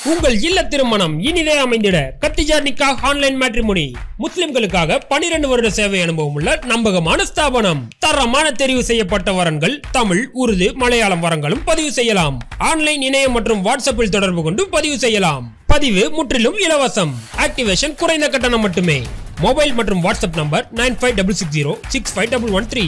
உங்கள் இல்ல திருமணம் இனிதே அமைந்திட கத்திஜா நிக்காஹ் ஆன்லைன் மேட்ரிமோனி முஸ்லிம்களுக்காக 12 வருட சேவை அனுபவம் உள்ள நம்பகமான ஸ்தாபனம். தரமான தெரிவு செய்யப்பட்ட வரன்கள் தமிழ், உருது, மலையாளம் வரங்களும் பதிவு செய்யலாம். ஆன்லைன் இணையம் மற்றும் வாட்ஸ்அப்பில் தொடர்பு கொண்டு பதிவு செய்யலாம். பதிவு முற்றிலும் இலவசம். ஆக்டிவேஷன் குறைந்த கட்டணம் மட்டுமே. மொபைல் மற்றும் வாட்ஸ்அப் நம்பர் 9566065113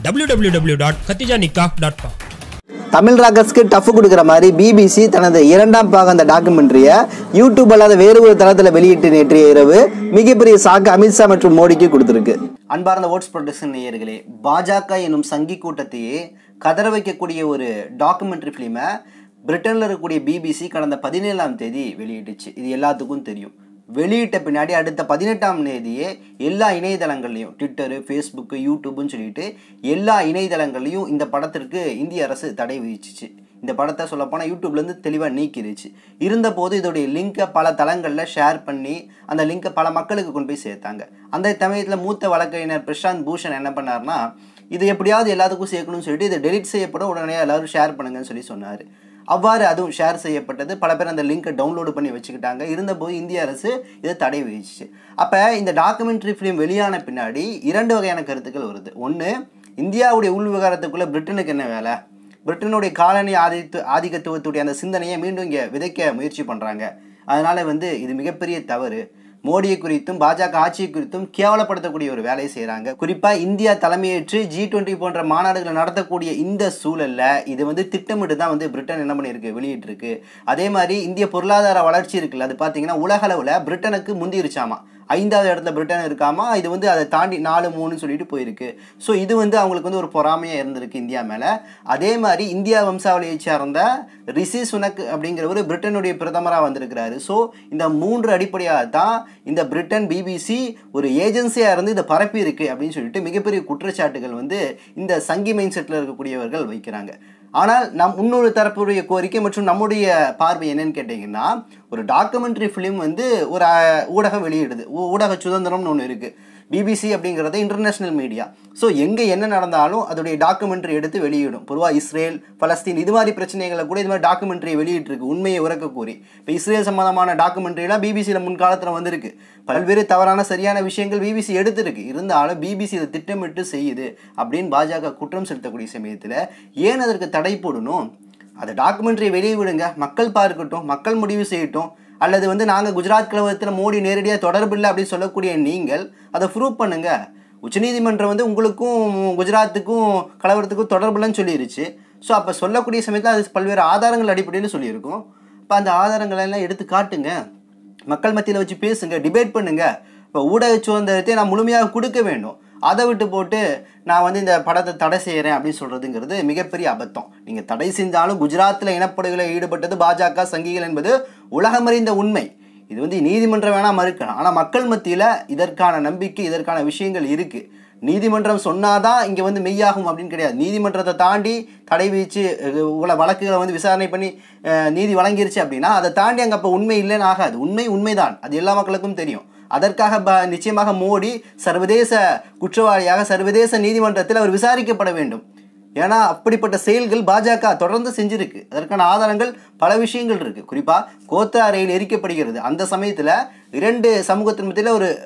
www.katijanikah.com. தமிழ் ராக்கர்ஸ்க்கு டஃப் கொடுக்குற மாதிரி பிபிசி தனது இரண்டாம் பாகம் அந்த டாக்குமெண்ட்ரியை யூடியூப் அல்லாத வேறு ஒரு தளத்தில் வெளியிட்டு நேற்றைய இரவு மிகப்பெரிய சாக்கு அமித்ஷா மற்றும் மோடிக்கு கொடுத்துருக்கு. அன்பார்ந்த ஓட்ஸ் ப்ரொடக்ஷன் நேயர்களே, பாஜக எனும் சங்கி கூட்டத்தையே கதற வைக்கக்கூடிய ஒரு டாக்குமெண்ட்ரி ஃபிலிமை பிரிட்டனில் இருக்கக்கூடிய பிபிசி கடந்த 17ஆம் தேதி வெளியிட்டுச்சு. இது எல்லாத்துக்கும் தெரியும். வெளியிட்ட பின்னாடி அடுத்த 18ஆம் தேதியே எல்லா இணையதளங்கள்லையும் ட்விட்டரு, ஃபேஸ்புக்கு, யூடியூப்னு சொல்லிட்டு எல்லா இணையதளங்கள்லையும் இந்த படத்திற்கு இந்திய அரசு தடை விதிச்சிச்சு. இந்த படத்தை சொல்லப்போனால் யூடியூப்லேருந்து தெளிவாக நீக்கிடுச்சு. இருந்தபோது இதோடைய லிங்கை பல தளங்களில் ஷேர் பண்ணி அந்த லிங்கை பல மக்களுக்கு கொண்டு போய் சேர்த்தாங்க. அந்த சமயத்தில் மூத்த வழக்கறிஞர் பிரசாந்த் பூஷன் என்ன பண்ணார்னா, இது எப்படியாவது எல்லாத்துக்கும் சேர்க்கணும்னு சொல்லிட்டு இதை டெலிட் செய்யப்பட உடனே எல்லாரும் ஷேர் பண்ணுங்கன்னு சொன்னார். அவ்வாறு அதுவும் ஷேர் செய்யப்பட்டது. பல பேர் அந்த லிங்கை டவுன்லோடு பண்ணி வச்சுக்கிட்டாங்க. இருந்தபோது இந்திய அரசு இதை தடை விதிச்சிச்சு. அப்போ இந்த டாக்குமெண்ட்ரி ஃபிலிம் வெளியான பின்னாடி 2 வகையான கருத்துக்கள் வருது. ஒன்று, இந்தியாவுடைய உள் விவகாரத்துக்குள்ளே பிரிட்டனுக்கு என்ன வேலை, பிரிட்டனுடைய காலனி ஆதிக்கத்துவத்துடைய அந்த சிந்தனையை மீண்டும் இங்கே விதைக்க முயற்சி பண்ணுறாங்க. அதனால் இது மிகப்பெரிய தவறு. மோடியை குறித்தும் பாஜக ஆட்சியை குறித்தும் கேவலப்படுத்தக்கூடிய ஒரு வேலையை செய்கிறாங்க. குறிப்பாக இந்தியா தலைமையேற்று G20 போன்ற மாநாடுகளை நடத்தக்கூடிய இந்த சூழலில் இது திட்டமிட்டு தான் பிரிட்டன் என்ன பண்ணியிருக்கு, வெளியிட்டிருக்கு. அதே மாதிரி இந்திய பொருளாதார வளர்ச்சி இருக்குல்ல, அது பார்த்தீங்கன்னா உலக அளவில் பிரிட்டனுக்கு முந்திருச்சாமா. 5வது இடத்துல பிரிட்டன் இருக்காமா. இது அதை தாண்டி 4-3 சொல்லிட்டு போயிருக்கு. ஸோ இது அவங்களுக்கு ஒரு பொறாமையாக இருந்திருக்கு இந்தியா மேலே. அதே மாதிரி இந்தியா வம்சாவளியை சார்ந்த ரிஷி சுனக் அப்படிங்கிறவர் பிரிட்டனுடைய பிரதமராக வந்திருக்கிறாரு. ஸோ இந்த 3 அடிப்படையாக தான் இந்த பிரிட்டன் பிபிசி ஒரு ஏஜென்சியாக இருந்து இதை பரப்பி இருக்கு அப்படின்னு சொல்லிட்டு மிகப்பெரிய குற்றச்சாட்டுகள் இந்த சங்கி மைண்ட் செட்டில் இருக்கக்கூடியவர்கள் வைக்கிறாங்க. ஆனால் இன்னொரு தரப்புடைய கோரிக்கை மற்றும் நம்முடைய பார்வை என்னன்னு கேட்டிங்கன்னா, ஒரு டாக்குமெண்ட்ரி ஃபிலிம் ஒரு ஊடகம் வெளியிடுது. ஊடக சுதந்திரம்னு ஒன்று இருக்குது. பிபிசி அப்படிங்கிறது இன்டர்நேஷ்னல் மீடியா. ஸோ எங்கே என்ன நடந்தாலும் அதோடைய டாக்குமெண்ட்ரி எடுத்து வெளியிடும். பொதுவாக இஸ்ரேல், பலஸ்தீன் இது மாதிரி பிரச்சனைகளை கூட இது மாதிரி டாக்குமெண்ட்ரியை வெளியிட்டிருக்கு, உண்மையை உறக்க கூறி. இப்போ இஸ்ரேல் சம்பந்தமான டாக்குமெண்ட்ரியெலாம் பிபிசியில் முன்காலத்தில் வந்திருக்கு. பல்வேறு தவறான சரியான விஷயங்கள் பிபிசி எடுத்திருக்கு. இருந்தாலும் பிபிசி இதை திட்டமிட்டு செய்யுது அப்படின்னு பாஜக குற்றம் செலுத்தக்கூடிய சமயத்தில் ஏன் அதற்கு தடை போடணும்? அதை டாக்குமெண்ட்ரியை வெளியே விடுங்க, மக்கள் பார்க்கட்டும், மக்கள் முடிவு செய்யட்டும். அல்லது நாங்கள் குஜராத் கலவரத்தில் மோடி நேரடியாக தொடர்பு இல்லை அப்படின்னு சொல்லக்கூடிய நீங்கள் அதை ப்ரூவ் பண்ணுங்க. உச்சநீதிமன்றம் உங்களுக்கும் குஜராத்துக்கும் கலவரத்துக்கும் தொடர்பு இல்லைன்னு சொல்லிடுச்சு. ஸோ அப்போ சொல்லக்கூடிய சமயத்தில் அது பல்வேறு ஆதாரங்கள் அடிப்படையில் சொல்லியிருக்கும். இப்போ அந்த ஆதாரங்களெல்லாம் எடுத்து காட்டுங்க, மக்கள் மத்தியில் வச்சு பேசுங்க, டிபேட் பண்ணுங்க. இப்போ ஊடக சுதந்திரத்தை நான் முழுமையாக கொடுக்க வேண்டும். அதை விட்டு போட்டு நான் இந்த படத்தை தடை செய்கிறேன் அப்படின்னு சொல்கிறதுங்கிறது மிகப்பெரிய அபத்தம். நீங்கள் தடை செஞ்சாலும் குஜராத்தில் இனப்படுகொலை ஈடுபட்டது பாஜக சங்கிகள் என்பது உலகமறிந்த உண்மை. இது நீதிமன்றம் வேணால் மறுக்கலாம். ஆனால் மக்கள் மத்தியில் இதற்கான நம்பிக்கை, இதற்கான விஷயங்கள் இருக்குது. நீதிமன்றம் சொன்னாதான் இங்கே மெய்யாகும் அப்படின்னு கிடையாது. நீதிமன்றத்தை தாண்டி தடை விதிச்சு வழக்குகளை விசாரணை பண்ணி நீதி வழங்கிருச்சு அப்படின்னா அதை தாண்டி அங்கே அப்போ உண்மை இல்லைன்னு ஆகாது. உண்மைதான், அது எல்லா மக்களுக்கும் தெரியும். அதற்காக நிச்சயமாக மோடி சர்வதேச குற்றவாளியாக சர்வதேச நீதிமன்றத்தில் அவர் விசாரிக்கப்பட வேண்டும். ஏன்னா அப்படிப்பட்ட செயல்கள் பாஜக தொடர்ந்து செஞ்சிருக்கு. அதற்கான ஆதாரங்கள் பல விஷயங்கள் இருக்குது. குறிப்பாக கோத்ரா ரயில் எரிக்கப்படுகிறது. அந்த சமயத்தில் 2 சமூகத்தின் மத்தியில் ஒரு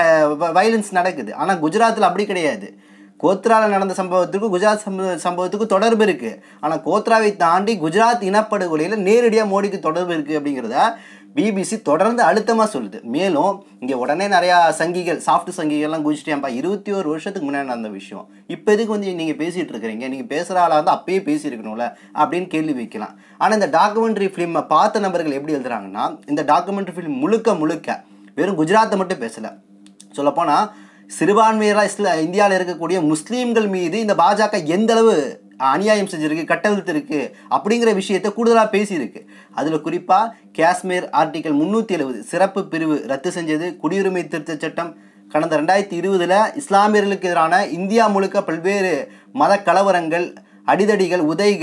வயலன்ஸ் நடக்குது. ஆனால் குஜராத்தில் அப்படி கிடையாது. கோத்ராவில் நடந்த சம்பவத்துக்கும் குஜராத் சம்பவத்துக்கும் தொடர்பு இருக்குது. ஆனால் கோத்ராவை தாண்டி குஜராத் இனப்படுகொலையில் நேரடியாக மோடிக்கு தொடர்பு இருக்குது அப்படிங்கிறத பிபிசி தொடர்ந்து அழுத்தமாக சொல்லுது. மேலும் இங்கே உடனே நிறையா சங்கிகள், சாஃப்ட் சங்கிகள்லாம் குதிச்சிட்டேன்ப்பா, 21 வருஷத்துக்கு முன்னாடி நடந்த விஷயம், இப்போ எதுக்கு நீங்கள் பேசிகிட்டு இருக்கிறீங்க, நீங்கள் பேசுகிற ஆளாக இருந்தால் அப்பயே பேசியிருக்கணும்ல அப்படின்னு கேள்வி வைக்கலாம். ஆனால் இந்த டாக்குமெண்ட்ரி ஃபிலிமை பார்த்த நபர்கள் எப்படி எழுதுறாங்கன்னா, இந்த டாக்குமெண்ட்ரி ஃபிலிம் முழுக்க வெறும் குஜராத்தை மட்டும் பேசலை. சொல்லப்போனால் சிறுபான்மையராக இந்தியாவில் இருக்கக்கூடிய முஸ்லீம்கள் மீது இந்த பாஜக எந்த அளவு அநியாயம் செஞ்சிருக்கு, கட்டவிழ்த்திருக்கு அப்படிங்கிற விஷயத்தை கூடுதலாக பேசியிருக்கு. அதில் குறிப்பாக காஷ்மீர் ஆர்டிகல் 370 சிறப்பு பிரிவு ரத்து செஞ்சது, குடியுரிமை திருத்த சட்டம், கடந்த 2020 இஸ்லாமியர்களுக்கு எதிரான இந்தியா முழுக்க பல்வேறு மத கலவரங்கள், அடிதடிகள், உதைகள்,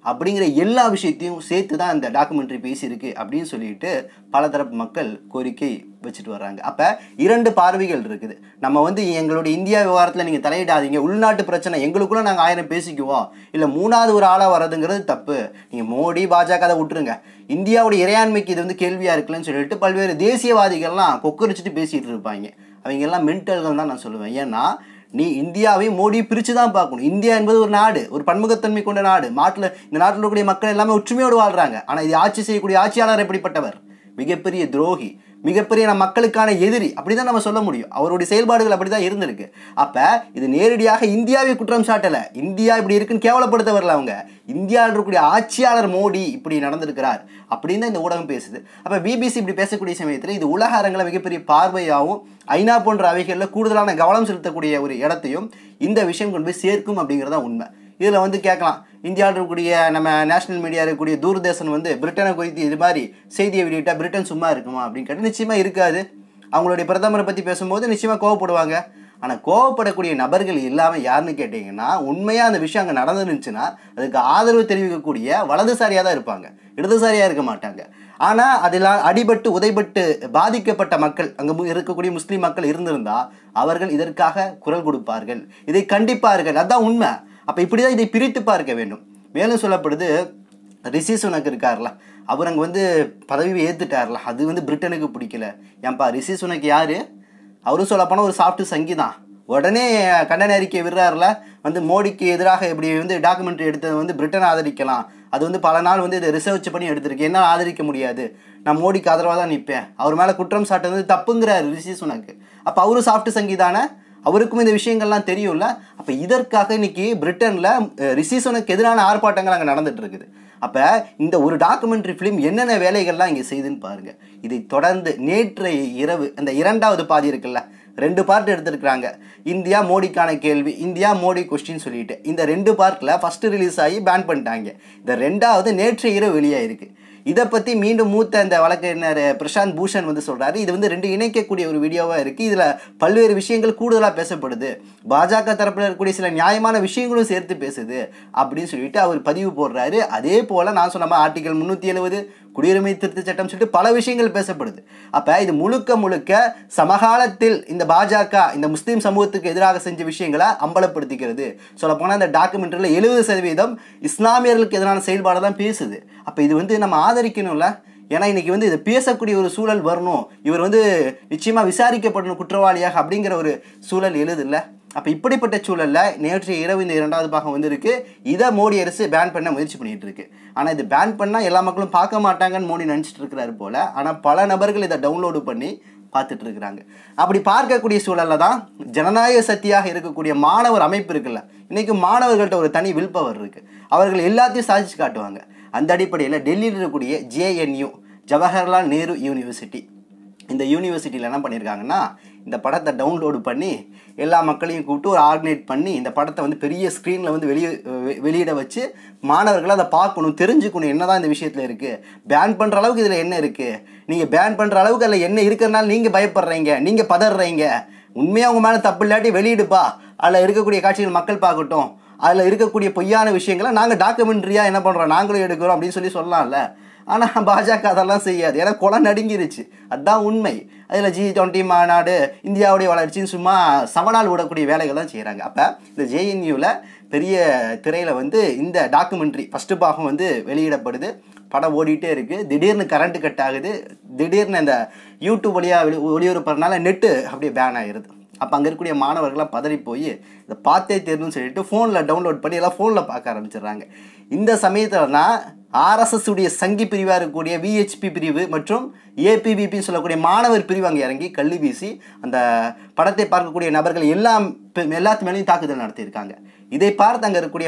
அப்படிங்கிற எல்லா விஷயத்தையும் சேர்த்து தான் இந்த டாக்குமெண்ட்ரி பேசியிருக்கு அப்படின்னு சொல்லிட்டு பல தரப்பு மக்கள் கோரிக்கை வச்சுட்டு வர்றாங்க. அப்போ 2 பார்வைகள் இருக்குது. நம்ம வந்து எங்களுடைய இந்தியா விவகாரத்தில் நீங்கள் தலையிடாதீங்க, உள்நாட்டு பிரச்சனை எங்களுக்குள்ள நாங்கள் 1000 பேசிக்குவோம், இல்லை 3வது ஒரு ஆளாக வர்றதுங்கிறது தப்பு, நீங்கள் மோடி பாஜக அதை விட்டுருங்க, இந்தியாவுடைய இறையாண்மைக்கு இது வந்து கேள்வியாக இருக்குல்லன்னு சொல்லிட்டு பல்வேறு தேசியவாதிகள்லாம் கொக்கரிச்சிட்டு பேசிகிட்டு இருப்பாங்க. அவங்க எல்லாம் மென்டல்கள் தான் நான் சொல்லுவேன். ஏன்னா நீ இந்தியாவை மோடி பிரித்து தான் பார்க்கணும். இந்தியா என்பது ஒரு நாடு, ஒரு பன்முகத்தன்மை கொண்ட நாடு. இந்த நாட்டில் இருக்கக்கூடிய மக்கள் எல்லாமே ஒற்றுமையோடு வாழ்கிறாங்க. ஆனால் இது ஆட்சி செய்யக்கூடிய ஆட்சியாளர் எப்படிப்பட்டவர்? மிகப்பெரிய துரோகி, மிகப்பெரிய நம்ம மக்களுக்கான எதிரி, அப்படி தான் நம்ம சொல்ல முடியும். அவருடைய செயல்பாடுகள் அப்படி தான் இருந்திருக்கு. அப்போ இது நேரடியாக இந்தியாவை குற்றம் சாட்டலை, இந்தியா இப்படி இருக்குன்னு கேவலப்படுத்த வரல. அவங்க இந்தியாவில் இருக்கக்கூடிய ஆட்சியாளர் மோடி இப்படி நடந்திருக்கிறார் அப்படின்னு தான் இந்த ஊடகம் பேசுது. அப்போ பிபிசி இப்படி பேசக்கூடிய சமயத்தில் இது உலக அரங்கில் மிகப்பெரிய பார்வையாகவும் ஐநா போன்ற அவைகளில் கூடுதலான கவனம் செலுத்தக்கூடிய ஒரு இடத்தையும் இந்த விஷயம் கொண்டு போய் சேர்க்கும் அப்படிங்கிறதா உண்மை. இதில் வந்து கேட்கலாம், இந்தியாவில் இருக்கக்கூடிய நம்ம நேஷனல் மீடியா இருக்கக்கூடிய தூர்தர்ஷன் வந்து பிரிட்டனை குறித்து இது மாதிரி செய்தியை வெளியிட்டால் பிரிட்டன் சும்மா இருக்குமா அப்படின்னு கேட்டால் நிச்சயமாக இருக்காது. அவங்களுடைய பிரதமரை பற்றி பேசும்போது நிச்சயமாக கோவப்படுவாங்க. ஆனால் கோவப்படக்கூடிய நபர்கள் இல்லாமல் யாருன்னு கேட்டிங்கன்னா, உண்மையாக அந்த விஷயம் அங்கே நடந்துருந்துச்சுன்னா அதுக்கு ஆதரவு தெரிவிக்கக்கூடிய வலதுசாரியாக தான் இருப்பாங்க, இடதுசாரியாக இருக்க மாட்டாங்க. ஆனால் அதில் அடிபட்டு உதைபட்டு பாதிக்கப்பட்ட மக்கள், அங்கே இருக்கக்கூடிய முஸ்லீம் மக்கள் இருந்திருந்தால் அவர்கள் இதற்காக குரல் கொடுப்பார்கள், இதை கண்டிப்பார்கள். அதுதான் உண்மை. அப்போ இப்படி தான் இதை பிரித்து பார்க்க வேண்டும். மேலும் சொல்லப்படுது, ரிஷி சுனக் இருக்கார்ல, அவர் அங்கே வந்து பதவியை ஏற்றுட்டார்ல, அது வந்து பிரிட்டனுக்கு பிடிக்கல. ஏன்பா ரிஷி சுனக் யார்? அவரும் சொல்லப்போனால் ஒரு சாஃப்ட் சங்கி தான். உடனே கண்டன அறிக்கை விடுறாருல, வந்து மோடிக்கு எதிராக இப்படி வந்து டாக்குமெண்ட்ரி எடுத்தது வந்து பிரிட்டனை ஆதரிக்கலாம், அது வந்து பல நாள் வந்து இதை ரிசர்ச் பண்ணி எடுத்திருக்கு, என்ன ஆதரிக்க முடியாது, நான் மோடிக்கு ஆதரவாக தான் நிற்பேன், அவர் மேலே குற்றம் சாட்டுறது தப்புங்கிறார் ரிஷி சுனக். அப்போ அவரும் சாஃப்ட் சங்கி தானே, அவருக்கும் இந்த விஷயங்கள்லாம் தெரியும்ல. அப்போ இதற்காக இன்னைக்கு பிரிட்டனில் ரிஷி சுனக்கு எதிரான ஆர்ப்பாட்டங்கள் அங்கே நடந்துட்டு இருக்குது. அப்போ இந்த ஒரு டாக்குமெண்ட்ரி ஃபிலிம் என்னென்ன வேலைகள்லாம் இங்கே செய்துன்னு பாருங்கள். இதை தொடர்ந்து நேற்றைய இரவு அந்த 2வது பாதி இருக்குல்ல, 2 பார்ட் எடுத்திருக்கிறாங்க. இந்தியா மோடிக்கான கேள்வி, இந்தியா மோடி கொஸ்டின் சொல்லிட்டு இந்த 2 பார்ட்டில் ஃபஸ்ட்டு ரிலீஸ் ஆகி பேன் பண்ணிட்டாங்க. இந்த 2வது நேற்றைய இரவு வெளியாயிருக்கு. இதை பற்றி மீண்டும் மூத்த இந்த வழக்கறிஞர் பிரசாந்த் பூஷன் வந்து சொல்கிறாரு, இது வந்து 2 இணைக்கக்கூடிய ஒரு வீடியோவாக இருக்குது, இதில் பல்வேறு விஷயங்கள் கூடுதலாக பேசப்படுது, பாஜக தரப்பில் இருக்கக்கூடிய சில நியாயமான விஷயங்களும் சேர்த்து பேசுது அப்படின்னு சொல்லிட்டு அவர் பதிவு போடுறாரு. அதே போல் நான் சொன்ன ஆர்டிகல் 370 குடியுரிமை திருத்த சட்டம் சொல்லிட்டு பல விஷயங்கள் பேசப்படுது. அப்போ இது முழுக்க முழுக்க சமகாலத்தில் இந்த பாஜக இந்த முஸ்லீம் சமூகத்துக்கு எதிராக செஞ்ச விஷயங்களை அம்பலப்படுத்திக்கிறது. சொல்லப்போனால் இந்த டாக்குமெண்ட்ரியில் 70% இஸ்லாமியர்களுக்கு எதிரான செயல்பாடு தான் பேசுது. அப்போ இது வந்து நம்ம ஆதரிக்கணும்ல. ஏன்னா இன்னைக்கு வந்து இதை பேசக்கூடிய ஒரு சூழல் வரணும், இவர் வந்து நிச்சயமாக விசாரிக்கப்படணும் குற்றவாளியாக அப்படிங்கிற ஒரு சூழல் எழுதில்ல. அப்போ இப்படிப்பட்ட சூழலில் நேற்றைய இரவு இந்த 2வது பாகம் வந்து இருக்குது. இதை மோடி அரசு பேன் பண்ண முயற்சி பண்ணிகிட்டு இருக்கு. ஆனால் இது பேன் பண்ணால் எல்லா மக்களும் பார்க்க மாட்டாங்கன்னு மோடி நினச்சிட்டு இருக்கிறாரு போல். ஆனால் பல நபர்கள் இதை டவுன்லோடு பண்ணி பார்த்துட்டு இருக்கிறாங்க. அப்படி பார்க்கக்கூடிய சூழலில் தான் ஜனநாயக சக்தியாக இருக்கக்கூடிய மாணவர் அமைப்பு இருக்குல்ல, இன்றைக்கி மாணவர்கள்ட்ட ஒரு தனி வில் பவர் இருக்குது, அவர்கள் எல்லாத்தையும் சாதிச்சு காட்டுவாங்க. அந்த அடிப்படையில் டெல்லியில் இருக்கக்கூடிய JNU ஜவஹர்லால் நேரு யூனிவர்சிட்டி, இந்த யூனிவர்சிட்டியில் என்ன பண்ணியிருக்காங்கன்னா, இந்த படத்தை டவுன்லோடு பண்ணி எல்லா மக்களையும் கூப்பிட்டு ஒரு ஆர்கனைட் பண்ணி இந்த படத்தை வந்து பெரிய ஸ்க்ரீனில் வந்து வெளியிட வச்சு மாணவர்கள் அதை பார்க்கணும், தெரிஞ்சுக்கணும் என்ன தான் இந்த விஷயத்தில் இருக்குது, பேன் பண்ணுற அளவுக்கு இதில் என்ன இருக்குது, நீங்கள் பேன் பண்ணுற அளவுக்கு அதில் என்ன இருக்கிறனால நீங்கள் பயப்படுறீங்க, நீங்கள் பதறீங்க, உண்மையாக அவங்க மேலே தப்பு இல்லாட்டி வெளியிடுப்பா, அதில் இருக்கக்கூடிய காட்சிகள் மக்கள் பார்க்கட்டும், அதில் இருக்கக்கூடிய பொய்யான விஷயங்களை நாங்கள் டாக்குமெண்ட்ரியாக என்ன பண்ணுறோம் நாங்களும் எடுக்கிறோம் அப்படின்னு சொல்லலாம்ல. ஆனால் பாஜக அதெல்லாம் செய்யாது, ஏன்னா குளம் நடுங்கிருச்சு, அதுதான் உண்மை. அதில் G20 மாநாடு, இந்தியாவுடைய வளர்ச்சின்னு சும்மா சவனால் விடக்கூடிய வேலைகள் தான் செய்கிறாங்க. அப்போ இந்த JNUவில் பெரிய திரையில் வந்து இந்த டாக்குமெண்ட்ரி ஃபஸ்ட்டு பாகம் வந்து வெளியிடப்படுது, படம் ஓடிட்டே இருக்குது. திடீர்னு கரண்ட்டு கட் ஆகுது, திடீர்னு இந்த யூடியூப் வழியாக ஒளிபரப்புறதுனால நெட்டு அப்படியே பேன் ஆகிடுது. அப்போ அங்கே இருக்கக்கூடிய மாணவர்கள்லாம் பதறி போய் இதை பார்த்தே தெரியும்னு சொல்லிட்டு ஃபோனில் டவுன்லோட் பண்ணி எல்லாம் ஃபோனில் பார்க்க ஆரம்பிச்சிடுறாங்க. இந்த சமயத்தில் தான் RSS உடைய சங்கி பிரிவாக இருக்கக்கூடிய VHP பிரிவு மற்றும் APVPன்னு சொல்லக்கூடிய மாணவர் பிரிவு அங்கே இறங்கி கல்வி வீசி அந்த படத்தை பார்க்கக்கூடிய நபர்கள் எல்லாத்து மேலேயும் தாக்குதல் நடத்தியிருக்காங்க. இதை பார்த்து அங்கே இருக்கக்கூடிய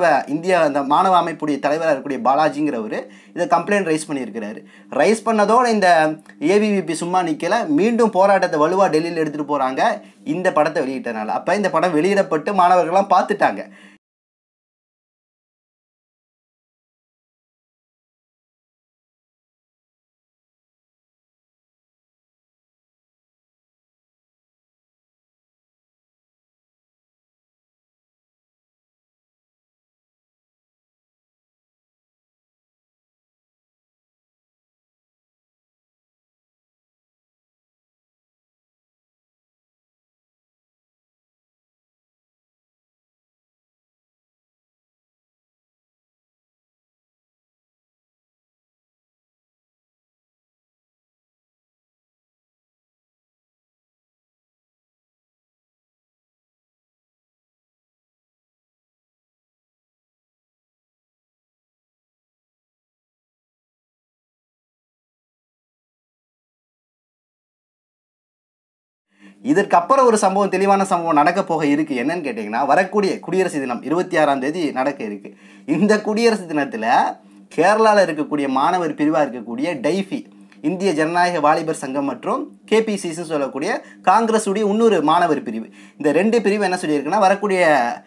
அந்த மாணவ அமைப்புடைய தலைவராக இருக்கக்கூடிய பாலாஜிங்கிறவர் இதை கம்ப்ளைண்ட் ரைஸ் பண்ணியிருக்கிறாரு. ரைஸ் பண்ணதோடு இந்த ABVP சும்மா நிற்கலை, மீண்டும் போராட்டத்தை வலுவாக டெல்லியில் எடுத்துகிட்டு போகிறாங்க இந்த படத்தை வெளியிட்டனால. அப்போ இந்த படம் வெளியிடப்பட்டு மாணவர்கள்லாம் பார்த்துட்டாங்க. இதற்கப்புறம் ஒரு சம்பவம், தெளிவான சம்பவம் நடக்க போக இருக்கு. என்னன்னு கேட்டிங்கன்னா, வரக்கூடிய குடியரசு தினம் 26ஆம் தேதி நடக்க இருக்கு. இந்த குடியரசு தினத்தில் கேரளாவில் இருக்கக்கூடிய மாணவர் பிரிவாக இருக்கக்கூடிய டைஃபி, இந்திய ஜனநாயக வாலிபர் சங்கம், மற்றும் கேபிசிசின்னு சொல்லக்கூடிய காங்கிரஸுடைய இன்னொரு மாணவர் பிரிவு, இந்த 2 பிரிவு என்ன சொல்லியிருக்குன்னா, வரக்கூடிய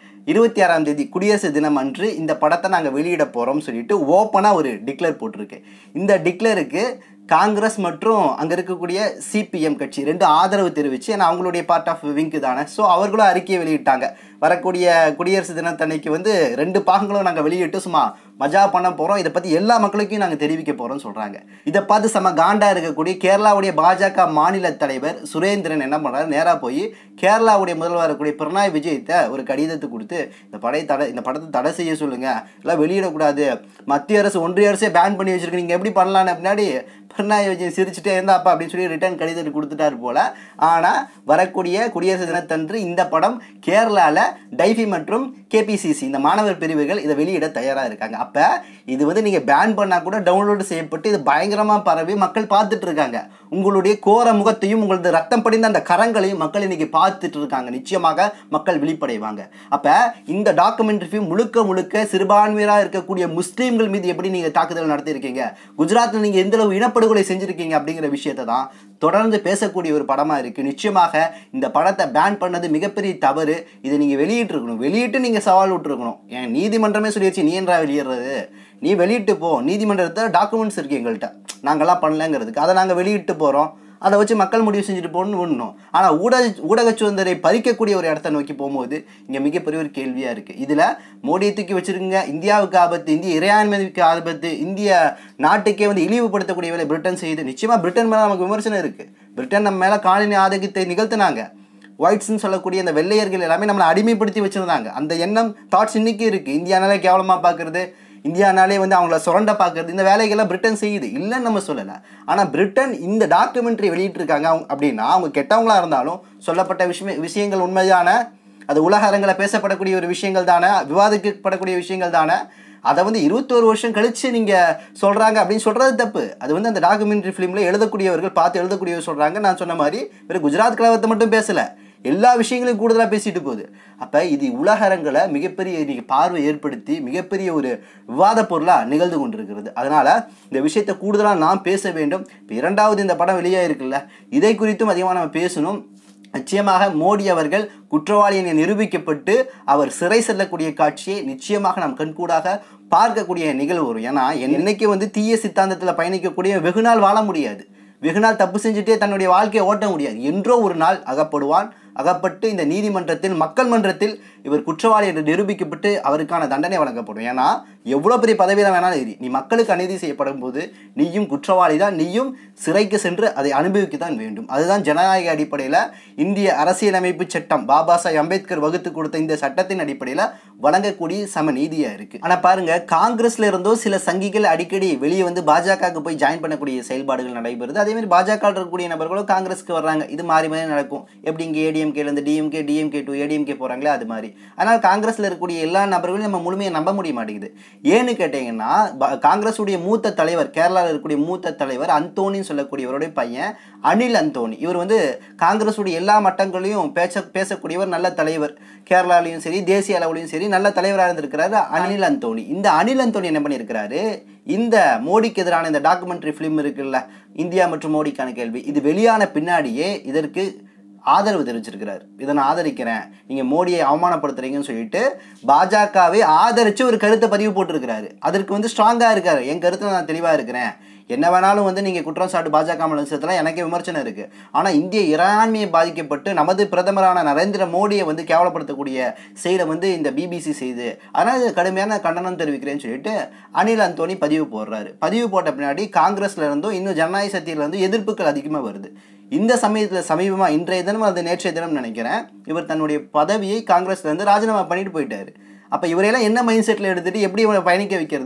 26ஆம் தேதி குடியரசு தினம் அன்று இந்த படத்தை நாங்கள் வெளியிட போகிறோம்னு சொல்லிட்டு ஓப்பனாக ஒரு டிக்ளேர் போட்டிருக்கு. இந்த டிக்ளேருக்கு காங்கிரஸ் மற்றும் அங்கே இருக்கக்கூடிய சிபிஎம் கட்சி 2 ஆதரவு தெரிவித்து, ஏன்னா அவங்களுடைய பார்ட் ஆஃப் விங்கு தானே, ஸோ அவர்களும் அறிக்கையை வெளியிட்டாங்க. வரக்கூடிய குடியரசு தினத்தன்னைக்கு 2 பாகங்களும் நாங்கள் வெளியிட்டு சும்மா மஜா பண்ண போகிறோம், இதை பற்றி எல்லா மக்களுக்கும் நாங்கள் தெரிவிக்க போகிறோம்னு சொல்கிறாங்க. இதை பார்த்து செம காண்டா இருக்கக்கூடிய கேரளாவுடைய பாஜக மாநில தலைவர் சுரேந்திரன் என்ன பண்ணுறாரு, நேராக போய் கேரளாவுடைய முதல்வர் இருக்கக்கூடிய பினராயி விஜயத்தை ஒரு கடிதத்தை கொடுத்து இந்த படத்தை தடை செய்ய சொல்லுங்கள், எல்லாம் வெளியிடக்கூடாது, மத்திய அரசு ஒன்றிய அரசே பேன் பண்ணி வச்சுருக்கு, நீங்கள் எப்படி பண்ணலான்னு பின்னாடி பினராயி விஜயன் சிரிச்சுட்டே இருந்தாப்பா அப்படின்னு சொல்லி ரிட்டர்ன் கடிதத்தை கொடுத்துட்டாரு போல. ஆனால் வரக்கூடிய குடியரசு தினத்தன்று இந்த படம் கேரளாவில் டைஃபி மற்றும் கேபிசிசி இந்த மாணவர் பிரிவுகள் இதை வெளியிட தயாராக இருக்காங்க. அப்போ இது நீங்கள் பேன் பண்ணால் கூட டவுன்லோடு செய்யப்பட்டு இது பயங்கரமாக பரவி மக்கள் பார்த்துட்டு இருக்காங்க. உங்களுடைய கோர முகத்தையும் உங்களது ரத்தம் படிந்த அந்த கரங்களையும் மக்கள் இன்னைக்கு பார்த்துட்டு இருக்காங்க. நிச்சயமாக மக்கள் விழிப்படைவாங்க. அப்போ இந்த டாக்குமெண்ட்ரி ஃபிலிம் முழுக்க சிறுபான்மையராக இருக்கக்கூடிய முஸ்லீம்கள் மீது எப்படி நீங்கள் தாக்குதல் நடத்தியிருக்கீங்க, குஜராத்தில் நீங்கள் எந்த அளவு இனப்படுகொலை செஞ்சுருக்கீங்க அப்படிங்கிற விஷயத்தை தான் தொடர்ந்து பேசக்கூடிய ஒரு படமாக இருக்குது. நிச்சயமாக இந்த படத்தை பேன் பண்ணது மிகப்பெரிய தவறு. இதை நீங்கள் வெளியிட்டு நீங்கள் சவால் விட்டுருக்கணும். ஏன் நீதிமன்றமே சொல்லிடுச்சு, நீ என்றா வெளியிடுறது, நீ வெளியிட்டு போ, நீதிமன்றத்தில் டாக்குமெண்ட்ஸ் இருக்குது எங்கள்கிட்ட, நாங்கள்லாம் பண்ணலங்கிறதுக்கு, அதை நாங்கள் வெளியிட்டு போகிறோம், அதை வச்சு மக்கள் முடிவு செஞ்சுட்டு போகணும்னு விடணும். ஆனால் ஊடக சுதந்திரை பறிக்கக்கூடிய ஒரு இடத்த நோக்கி போகும்போது இங்கே மிகப்பெரிய ஒரு கேள்வியாக இருக்குது. இதில் மோடியை தூக்கி வச்சுருங்க, இந்தியாவுக்கு ஆபத்து, இந்திய இறையாண்மைக்கு ஆபத்து, இந்திய நாட்டுக்கே இழிவுபடுத்தக்கூடிய வேலை பிரிட்டன் செய்யுது. நிச்சயமாக பிரிட்டன் மேலே நமக்கு விமர்சனம் இருக்குது. பிரிட்டன் நம்ம மேலே காலனி ஆதிக்கத்தை நிகழ்த்தினாங்க. ஒயிட்ஸ்ன்னு சொல்லக்கூடிய அந்த வெள்ளையர்கள் எல்லாமே நம்மளை அடிமைப்படுத்தி வச்சுருந்தாங்க. அந்த எண்ணம் தாட்ஸ் இன்றைக்கி இருக்குது. இந்தியானாலே கேவலமாக பார்க்குறது, இந்தியானாலே அவங்கள சுரண்ட பார்க்குறது, இந்த வேலைகள்லாம் பிரிட்டன் செய்யுது, இல்லைன்னு நம்ம சொல்லலை. ஆனால் பிரிட்டன் இந்த டாக்குமெண்ட்ரி வெளியிட்டிருக்காங்க அப்படின்னா அவங்க கெட்டவங்களாக இருந்தாலும் சொல்லப்பட்ட விஷயங்கள் உண்மையான, அது உலக அரங்கில் பேசப்படக்கூடிய ஒரு விஷயங்கள் தானே, விவாதிக்கப்படக்கூடிய விஷயங்கள் தானே. அதை 21 வருஷம் கழித்து நீங்கள் சொல்கிறாங்க அப்படின்னு சொல்கிறது தப்பு. அது அந்த டாக்குமெண்ட்ரி ஃபிலிமில் எழுதக்கூடியவர்கள் பார்த்து எழுதக்கூடியவர் சொல்கிறாங்க. நான் சொன்ன மாதிரி வெறும் குஜராத் கலவரத்தை மட்டும் பேசலை, எல்லா விஷயங்களையும் கூடுதலாக பேசிட்டு போகுது. அப்போ இது உலக அரங்கில் மிகப்பெரிய இன்னைக்கு பார்வை ஏற்படுத்தி மிகப்பெரிய ஒரு விவாத பொருளாக நிகழ்ந்து கொண்டிருக்கிறது. அதனால் இந்த விஷயத்தை கூடுதலாக நாம் பேச வேண்டும். இப்போ 2வது இந்த படம் வெளியாக இருக்குல்ல, இதை குறித்தும் அதிகமாக நம்ம பேசணும். நிச்சயமாக மோடி அவர்கள் குற்றவாளி என நிரூபிக்கப்பட்டு அவர் சிறை செல்லக்கூடிய காட்சியை நிச்சயமாக நாம் கண்கூடாக பார்க்கக்கூடிய நிகழ்வு வரும். ஏன்னா என்னைக்கு தீய சித்தாந்தத்தில் பயணிக்கக்கூடிய வெகுநாள் வாழ முடியாது, வெகுநாள் தப்பு செஞ்சுட்டே தன்னுடைய வாழ்க்கையை ஓட்ட முடியாது. என்றோ ஒரு நாள் அகப்படுவான். அகப்பட்டு இந்த நீதிமன்றத்தில், மக்கள் மன்றத்தில் இவர் குற்றவாளி என்று நிரூபிக்கப்பட்டு அவருக்கான தண்டனை வழங்கப்படும். ஏன்னா எவ்வளோ பெரிய பதவியில் வேணாலும் ஏறி நீ மக்களுக்கு அநீதி செய்யப்படும் போது நீயும் குற்றவாளி தான், நீயும் சிறைக்கு சென்று அதை அனுபவிக்க தான் வேண்டும். அதுதான் ஜனநாயக அடிப்படையில் இந்திய அரசியலமைப்பு சட்டம் பாபா சாஹேப் அம்பேத்கர் வகுத்து கொடுத்த இந்த சட்டத்தின் அடிப்படையில் வழங்கக்கூடிய சம நீதியாக இருக்குது. ஆனால் பாருங்கள், காங்கிரஸில் இருந்தோ சில சங்கிகள் அடிக்கடி வெளியே பாஜகவுக்கு போய் ஜாயின் பண்ணக்கூடிய செயல்பாடுகள் நடைபெறுது. அதேமாதிரி பாஜக இருக்கக்கூடிய நபர்களும் காங்கிரஸுக்கு வர்றாங்க. இது மாறி மாறி நடக்கும். எப்படி இங்கே ஏடிஎம்கேலேருந்து டிஎம்கே டு ஏடிஎம்கே போகிறாங்களே அது மாதிரி. ஆனால் காங்கிரஸில் இருக்கக்கூடிய எல்லா நபர்களையும் நம்ம முழுமையாக நம்ப முடிய மாட்டேங்குது. ஏன்னு கேட்டிங்கன்னா, காங்கிரஸுடைய மூத்த தலைவர், கேரளாவில் இருக்கக்கூடிய மூத்த தலைவர் அந்தோனின்னு சொல்லக்கூடியவருடைய பையன் அனில் அந்தோனி, இவர் காங்கிரஸுடைய எல்லா மட்டங்களையும் பேசக்கூடியவர், நல்ல தலைவர். கேரளாலையும் சரி தேசிய அளவுலையும் சரி நல்ல தலைவராக இருந்திருக்கிறாரு அனில் அந்தோனி. இந்த அனில் அந்தோனி என்ன பண்ணியிருக்கிறாரு, இந்த மோடிக்கு எதிரான இந்த டாக்குமெண்ட்ரி ஃபிலிம் இருக்குல்ல, இந்தியா மற்றும் மோடிக்கான கேள்வி, இது வெளியான பின்னாடியே இதற்கு ஆதரவு தெரிவிச்சிருக்கிறார். இதை நான் ஆதரிக்கிறேன், நீங்கள் மோடியை அவமானப்படுத்துறீங்கன்னு சொல்லிட்டு பாஜகவை ஆதரித்து ஒரு கருத்தை பதிவு போட்டிருக்கிறாரு. அதற்கு ஸ்ட்ராங்காக இருக்காரு. என் கருத்தில் நான் தெளிவாக இருக்கிறேன், என்ன வேணாலும் நீங்கள் குற்றம் சாட்டு பாஜக விஷயத்தில் எனக்கே விமர்சனம் இருக்குது. ஆனால் இந்திய இறையாண்மையை பாதிக்கப்பட்டு நமது பிரதமரான நரேந்திர மோடியை கேவலப்படுத்தக்கூடிய செயலை இந்த பிபிசி செய்து, அதனால் இது கடுமையான கண்டனம் தெரிவிக்கிறேன்னு சொல்லிட்டு அனில் அந்தோனி பதிவு போடுறாரு. பதிவு போட்ட பின்னாடி காங்கிரஸ்ல இருந்தும் இன்னும் ஜனநாயக சக்தியிலிருந்து எதிர்ப்புகள் அதிகமாக வருது. இந்த சமயத்தில் சமீபமாக இன்றைய தினம் அல்லது நேற்றைய தினம் நினைக்கிறேன், இவர் தன்னுடைய பதவியை காங்கிரஸ்லேருந்து ராஜினாமா பண்ணிட்டு போயிட்டார். அப்போ இவரையெல்லாம் என்ன மைண்ட் செட்டில் எடுத்துகிட்டு எப்படி இவரை பயணிக்க வைக்கிறது?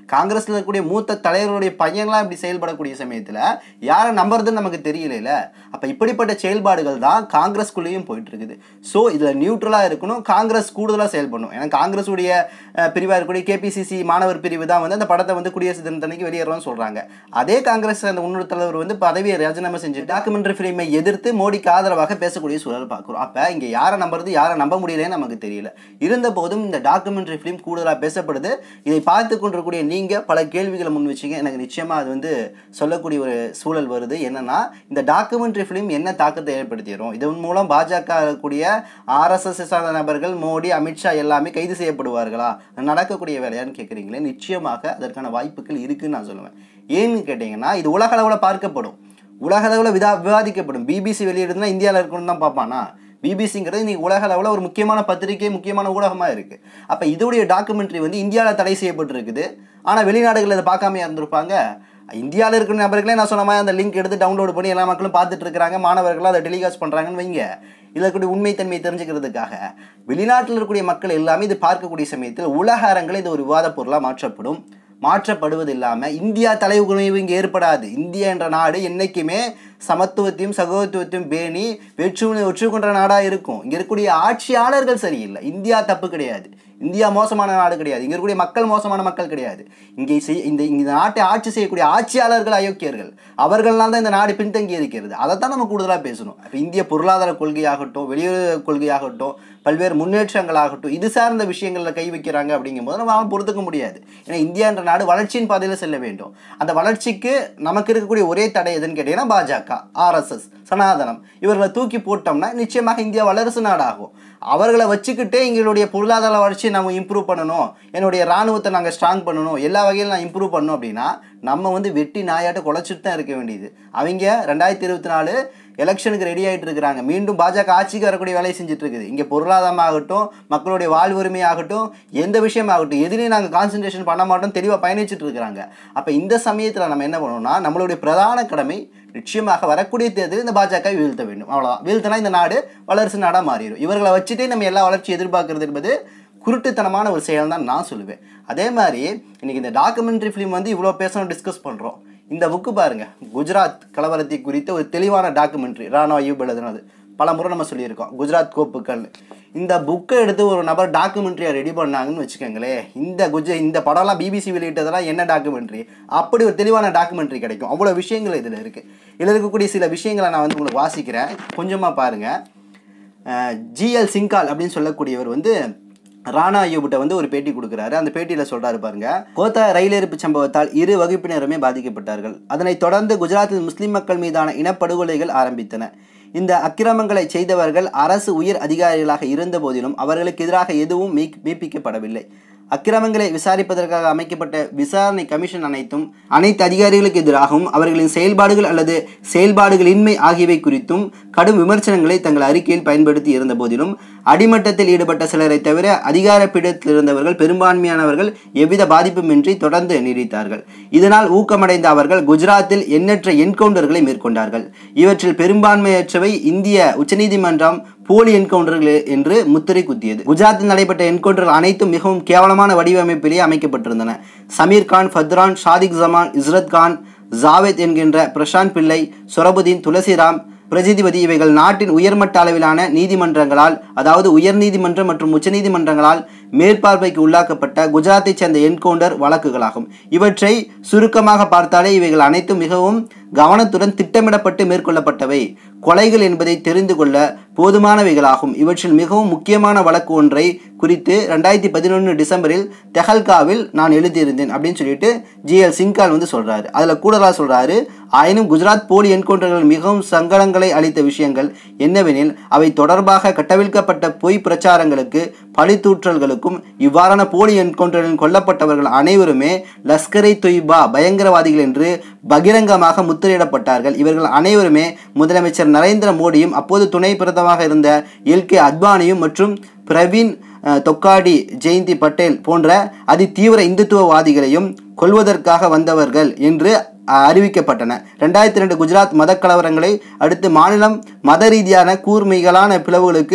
காங்கிரஸ்ல இருக்கக்கூடிய மூத்த தலைவர்களுடைய பையன்லாம் இப்படி செயல்படக்கூடிய சமயத்தில் யாரை நம்புறதுன்னு நமக்கு தெரியல. அப்போ இப்படிப்பட்ட செயல்பாடுகள் தான் காங்கிரஸ்குள்ளேயும் போயிட்டு இருக்குது. ஸோ இதில் நியூட்ரலாக இருக்கணும், காங்கிரஸ் கூடுதலாக செயல்படணும். ஏன்னா காங்கிரஸுடைய பிரிவாக இருக்கக்கூடிய KPCC மாணவர் பிரிவு தான் வந்து அந்த படத்தை வந்து குடியரசு தினத்தன்னைக்கு வெளியேறோம்னு சொல்கிறாங்க. அதே காங்கிரஸ் அந்த முன்னோடி தலைவர் வந்து பதவியை ராஜினாமா செஞ்சு டாக்குமெண்ட்ரி ஃபிலிமை எதிர்த்து மோடிக்கு ஆதரவாக பேசக்கூடிய சூழல் பார்க்குறோம். அப்போ இங்கே யாரை நம்புறது யாரை நம்ப முடியலன்னு நமக்கு தெரியல. இருந்த போதும் இந்த டாக்குமெண்ட்ரி ஃபிலிம் கூடுதலாக பேசப்படுது. இதை பார்த்து கொண்டிருக்கக்கூடிய நீங்கள் பல கேள்விகளை முன் வச்சிங்க. எனக்கு நிச்சயமாக அது வந்து சொல்லக்கூடிய ஒரு சூழல் வருது. என்னன்னா இந்த டாக்குமெண்ட்ரி ஃபிலிம் என்ன தாக்கத்தை ஏற்படுத்திடும், இதன் மூலம் பாஜக கூடிய RSS சார்ந்த நபர்கள் மோடி அமித்ஷா எல்லாமே கைது செய்யப்படுவார்களா, நடக்கக்கூடிய வேலையான்னு கேட்குறீங்களே. நிச்சயமாக அதற்கான வாய்ப்புகள் இருக்குன்னு நான் சொல்லுவேன். ஏன்னு கேட்டிங்கன்னா இது உலக அளவில் பார்க்கப்படும், உலக அளவில் விவாதிக்கப்படும். BBC வெளியிடுதுன்னா இந்தியாவில் இருக்கணும்னு தான் பார்ப்பானா? பிபிசிங்கிறது இன்னைக்கு உலக அளவில் ஒரு முக்கியமான பத்திரிகை, முக்கியமான ஊடகமாக இருக்குது. அப்போ இதோடைய டாக்குமெண்ட்ரி வந்து இந்தியாவில் தடை செய்யப்பட்டிருக்குது. ஆனால் வெளிநாடுகளில் இதை பார்க்காம இருந்திருப்பாங்க. இந்தியாவில் இருக்கிற நபர்களே நான் சொன்ன மாதிரி அந்த லிங்க் எடுத்து டவுன்லோட் பண்ணி எல்லா மக்களும் பார்த்துட்டு இருக்கிறாங்க, மாணவர்களாக அதை டெலிகாஸ்ட் பண்ணுறாங்கன்னு வைங்க. இதில் இருக்கக்கூடிய உண்மைத்தன்மையை தெரிஞ்சுக்கிறதுக்காக வெளிநாட்டில் இருக்கக்கூடிய மக்கள் எல்லாமே இது பார்க்கக்கூடிய சமயத்தில் உலக அரங்கில் இது ஒரு விவாத பொருளாக மாற்றப்படுவது இல்லாமல் இந்தியா தலைகுனிவு இங்கே ஏற்படாது. இந்தியா என்ற நாடு என்றைக்குமே சமத்துவத்தையும் சகோதரத்துவத்தையும் பேணி வெற்றி கொண்ட நாடாக இருக்கும். இங்கே இருக்கக்கூடிய ஆட்சியாளர்கள் சரியில்லை. இந்தியா தப்பு கிடையாது, இந்தியா மோசமான நாடு கிடையாது, இங்கே இருக்கக்கூடிய மக்கள் மோசமான மக்கள் கிடையாது. இந்த நாட்டை ஆட்சி செய்யக்கூடிய ஆட்சியாளர்கள் அயோக்கியர்கள், அவர்களால் தான் இந்த நாடு பின்தங்கி இருக்கிறது. அதைத்தான் நம்ம கூடுதலாக பேசணும். இப்போ இந்திய பொருளாதார கொள்கையாகட்டும், வெளியுறவு கொள்கையாகட்டும், பல்வேறு முன்னேற்றங்களாகட்டும், இது சார்ந்த விஷயங்களில் கை வைக்கிறாங்க. அப்படிங்கும்போது நம்ம பொறுத்துக்க முடியாது. ஏன்னா இந்தியா என்ற நாடு வளர்ச்சியின் பாதையில் செல்ல வேண்டும். அந்த வளர்ச்சிக்கு நமக்கு இருக்கக்கூடிய ஒரே தடை எதுன்னு கேட்டீங்கன்னா பாஜக, RSS, சனாதனம் இவர்களை தூக்கி போட்டோம்னா நிச்சயமாக இந்தியா வல்லரசு நாடாகும். அவர்களை வச்சுக்கிட்டே எங்களுடைய பொருளாதார வளர்ச்சியை நம்ம இம்ப்ரூவ் பண்ணணும், என்னுடைய இராணுவத்தை நாங்கள் ஸ்ட்ராங் பண்ணணும், எல்லா வகையிலும் நான் இம்ப்ரூவ் பண்ணணும் அப்படின்னா நம்ம வந்து வெட்டி நாயாட்ட குலைச்சிட்டு தான் இருக்க வேண்டியது. அவங்க 2024 எலெக்ஷனுக்கு ரெடி ஆகிட்டு இருக்கிறாங்க. மீண்டும் பாஜக ஆட்சிக்கு வரக்கூடிய வேலையை செஞ்சுட்டு இருக்குது. இங்கே பொருளாதாரமாகட்டும், மக்களுடைய வாழ்வுரிமை ஆகட்டும், எந்த விஷயமாகட்டும், எதுலேயும் நாங்கள் கான்சன்ட்ரேஷன் பண்ண மாட்டோம், தெளிவாக பயணிச்சுட்டு இருக்கிறாங்க. அப்போ இந்த சமயத்தில் நம்ம என்ன பண்ணணும்னா நம்மளுடைய பிரதான கடமை நிச்சயமாக வரக்கூடிய தேர்தலில் இந்த பாஜக வீழ்த்த வேண்டும். அவ்வளோதான். வீழ்த்தினா இந்த நாடு வல்லரசு நாடாக மாறிடும். இவர்களை வச்சுட்டே நம்ம எல்லா வளர்ச்சி எதிர்பார்க்கறது என்பது குருட்டுத்தனமான ஒரு செயல் தான் நான் சொல்லுவேன். அதே மாதிரி இன்றைக்கி இந்த டாக்குமெண்ட்ரி ஃபிலிம் வந்து இவ்வளோ பேசணும் டிஸ்கஸ் பண்ணுறோம். இந்த புக்கு பாருங்கள், குஜராத் கலவரத்தை குறித்த ஒரு தெளிவான டாக்குமெண்ட்ரி. ராணா அயூப் எழுதுனது. பல முறை நம்ம சொல்லியிருக்கோம், குஜராத் கோப்புகள். இந்த புக்கை எடுத்து ஒரு நபர் டாக்குமெண்ட்ரியை ரெடி பண்ணாங்கன்னு வச்சுக்கோங்களேன், இந்த படம்லாம் BBC வெளியிட்டதெல்லாம் என்ன டாக்குமெண்ட்ரி, அப்படி ஒரு தெளிவான டாக்குமெண்ட்ரி கிடைக்கும். அவ்வளோ விஷயங்கள் இதில் இருக்குது. இதில் இருக்கக்கூடிய சில விஷயங்களை நான் வந்து உங்களுக்கு வாசிக்கிறேன், கொஞ்சமாக பாருங்கள். GL சிங்கால் அப்படின்னு சொல்லக்கூடியவர் வந்து ராணா அயூப்கிட்ட வந்து ஒரு பேட்டி கொடுக்குறாரு. அந்த பேட்டியில் சொல்கிறாரு பாருங்க, கோத்தா ரயில் எரிப்பு சம்பவத்தால் 2 வகுப்பினருமே பாதிக்கப்பட்டார்கள். அதனைத் தொடர்ந்து குஜராத்தில் முஸ்லிம் மக்கள் மீதான இனப்படுகொலைகள் ஆரம்பித்தன. இந்த அக்கிரமங்களை செய்தவர்கள் அரசு உயர் அதிகாரிகளாக இருந்த போதிலும் அவர்களுக்கு எதிராக எதுவும் மெய்ப்பிக்கப்படவில்லை. அக்கிரமங்களை விசாரிப்பதற்காக அமைக்கப்பட்ட விசாரணை கமிஷன் அனைத்து அதிகாரிகளுக்கு எதிராகவும் அவர்களின் செயல்பாடுகள் அல்லது செயல்பாடுகளின்மை ஆகியவை குறித்தும் கடும் விமர்சனங்களை தங்கள் அறிக்கையில் பயன்படுத்தி இருந்த போதிலும் அடிமட்டத்தில் ஈடுபட்ட சிலரை தவிர அதிகார பீடத்தில் இருந்தவர்கள் பெரும்பான்மையானவர்கள் எவ்வித பாதிப்புமின்றி தொடர்ந்து நீடித்தார்கள். இதனால் ஊக்கமடைந்த அவர்கள் குஜராத்தில் எண்ணற்ற என்கவுண்டர்களை மேற்கொண்டார்கள். இவற்றில் பெரும்பான்மையற்றவை இந்திய உச்சநீதிமன்றம் போலி என்கவுண்டர்கள் என்று முத்திரை குத்தியது. குஜராத்தில் நடைபெற்ற என்கவுண்டர்கள் அனைத்தும் மிகவும் கேவலமான வடிவமைப்பிலேயே அமைக்கப்பட்டிருந்தன. சமீர் கான், ஃபத்ரான், ஷாதிக் ஜமான், இஸ்ரத் கான், ஜாவேத் என்கின்ற பிரசாந்த் பிள்ளை, சொரபுதீன், துளசிராம், பிரஜிதிபதி இவைகள் நாட்டின் உயர்மட்ட அளவிலான நீதிமன்றங்களால், அதாவது உயர் நீதிமன்றம் மற்றும் உச்சநீதிமன்றங்களால் மேற்பார்வைக்கு உள்ளாக்கப்பட்ட குஜராத்தைச் சேர்ந்த என்கவுண்டர் வழக்குகளாகும். இவற்றை சுருக்கமாக பார்த்தாலே இவைகள் அனைத்தும் மிகவும் கவனத்துடன் திட்டமிடப்பட்டு மேற்கொள்ளப்பட்டவை, கொலைகள் என்பதை தெரிந்து கொள்ள போதுமானவைகளாகும். இவற்றில் மிகவும் முக்கியமான வழக்கு ஒன்றை குறித்து 2011 டிசம்பரில் தெஹல்காவில் நான் எழுதியிருந்தேன் அப்படின்னு சொல்லிட்டு GL சிங்கால் வந்து சொல்றாரு. அதில் கூடுதலாக சொல்றாரு, ஆயினும் குஜராத் போலி என்கவுண்டர்கள் மிகவும் சங்கடங்களை அளித்த விஷயங்கள் என்னவெனில் அவை தொடர்பாக கட்டவிழ்க்கப்பட்ட பொய் பிரச்சாரங்களுக்கு, பழித்தூற்றல்களுக்கும் இவ்வாறான போலி என்கவுண்டரில் கொல்லப்பட்டவர்கள் அனைவருமே லஷ்கரை தொய்பா பயங்கரவாதிகள் என்று பகிரங்கமாக முத்திரையிடப்பட்டார்கள். இவர்கள் அனைவருமே முதலமைச்சர் நரேந்திர மோடியும் அப்போது துணை பிரதமராக இருந்த LK அத்வானியும் மற்றும் பிரவீன் தொக்காடி, ஜெயந்தி பட்டேல் போன்ற அதிதீவிர இந்துத்துவவாதிகளையும் கொல்வதற்காக வந்தவர்கள் என்று அறிவிக்கப்பட்டன. 2002 குஜராத் மத கலவரங்களை அடுத்து மாநிலம் மத ரீதியான கூர்மைகளான பிளவுகளுக்கு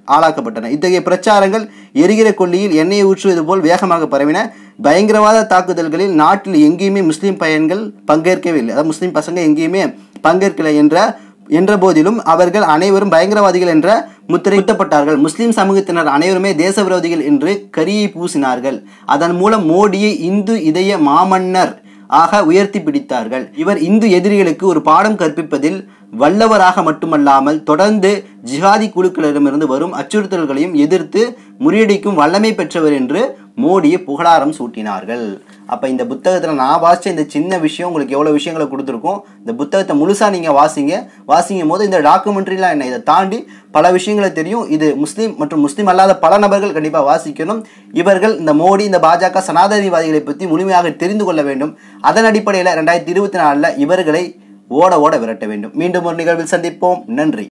ஆளாக்கப்பட்டன. இத்தகைய பிரச்சாரங்கள் எரிகிற கொல்லியில் எண்ணெயை ஊற்றுவது போல் வேகமாக பரவின. பயங்கரவாத தாக்குதல்களில் நாட்டில் எங்கேயுமே முஸ்லீம் பையன்கள் பங்கேற்கவே இல்லை. அதாவது முஸ்லீம் பசங்க எங்கேயுமே பங்கேற்கலை என்ற போதிலும் அவர்கள் அனைவரும் பயங்கரவாதிகள் என்ற முத்திரையிட்டப்பட்டார்கள். முஸ்லிம் சமூகத்தினர் அனைவருமே தேச விரோதிகள் என்று கரியை பூசினார்கள். அதன் மூலம் மோடியை இந்து இதய மாமன்னர் ஆக உயர்த்தி பிடித்தார்கள். இவர் இந்து எதிரிகளுக்கு ஒரு பாடம் கற்பிப்பதில் வல்லவராக மட்டுமல்லாமல் தொடர்ந்து ஜிஹாதி குழுக்களிடமிருந்து வரும் அச்சுறுத்தல்களையும் எதிர்த்து முறியடிக்கும் வல்லமை பெற்றவர் என்று மோடியை புகழாரம் சூட்டினார்கள். அப்போ இந்த புத்தகத்தில் நான் வாசித்த இந்த சின்ன விஷயம் உங்களுக்கு எவ்வளோ விஷயங்களை கொடுத்துருக்கோம். இந்த புத்தகத்தை முழுசாக நீங்கள் வாசிக்கும் போது இந்த டாக்குமெண்ட்ரிலாம் என்ன, இதை தாண்டி பல விஷயங்களை தெரியும். இது முஸ்லீம் மற்றும் முஸ்லீம் அல்லாத பல நபர்கள் கண்டிப்பாக வாசிக்கணும். இவர்கள் இந்த மோடி, இந்த பாஜக சனாதனவாதிகளை பற்றி முழுமையாக தெரிந்து கொள்ள வேண்டும். அதன் அடிப்படையில் 2024 இவர்களை ஓட விரட்ட வேண்டும். மீண்டும் ஒரு நிகழ்வில் சந்திப்போம். நன்றி.